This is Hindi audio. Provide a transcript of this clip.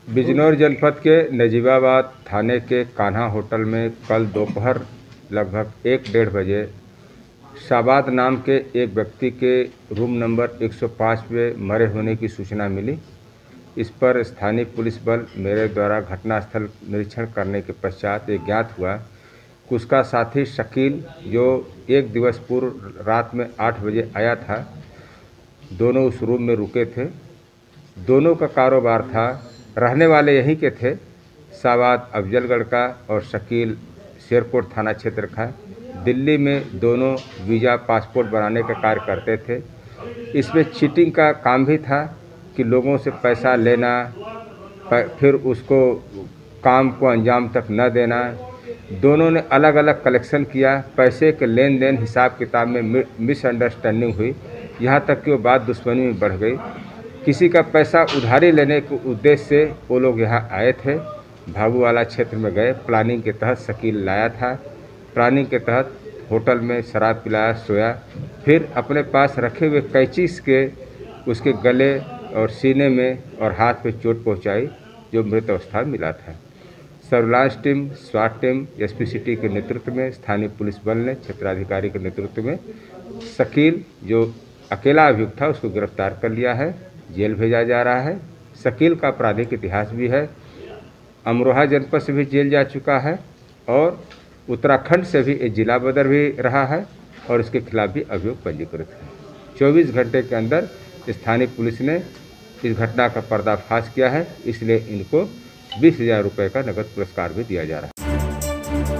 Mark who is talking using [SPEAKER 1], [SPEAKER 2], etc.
[SPEAKER 1] बिजनौर जनपद के नजीबाबाद थाने के कान्हा होटल में कल दोपहर लगभग 1-1:30 बजे शाबाद नाम के एक व्यक्ति के रूम नंबर 105 में मरे होने की सूचना मिली। इस पर स्थानीय पुलिस बल मेरे द्वारा घटनास्थल निरीक्षण करने के पश्चात ये ज्ञात हुआ कि उसका साथी शकील, जो एक दिवस पूर्व रात में 8 बजे आया था, दोनों उस रूम में रुके थे। दोनों का कारोबार था, रहने वाले यहीं के थे, शाबाद अफजलगढ़ का और शकील शेरकोट थाना क्षेत्र का। दिल्ली में दोनों वीज़ा पासपोर्ट बनाने का कार्य करते थे। इसमें चीटिंग का काम भी था कि लोगों से पैसा लेना, फिर उसको काम को अंजाम तक न देना। दोनों ने अलग अलग कलेक्शन किया। पैसे के लेन देन हिसाब किताब में मिसअंडरस्टैंडिंग हुई, यहाँ तक कि वो बात दुश्मनी में बढ़ गई। किसी का पैसा उधारी लेने के उद्देश्य से वो लोग यहाँ आए थे। भागूवाला क्षेत्र में गए, प्लानिंग के तहत शकील लाया था। प्लानिंग के तहत होटल में शराब पिलाया, सोया, फिर अपने पास रखे हुए कैंची के उसके गले और सीने में और हाथ पे चोट पहुंचाई, जो मृत अवस्था में मिला था। सर्विलांस टीम, स्वाट टीम, एसपी सिटी के नेतृत्व में, स्थानीय पुलिस बल ने क्षेत्राधिकारी के नेतृत्व में शकील, जो अकेला अभियुक्त था, उसको गिरफ्तार कर लिया है। जेल भेजा जा रहा है। शकील का आपराधिक इतिहास भी है, अमरोहा जनपद से भी जेल जा चुका है और उत्तराखंड से भी एक जिला बदर भी रहा है और इसके खिलाफ भी अभियोग पंजीकृत है। 24 घंटे के अंदर स्थानीय पुलिस ने इस घटना का पर्दाफाश किया है, इसलिए इनको 20,000 रुपये का नगद पुरस्कार भी दिया जा रहा है।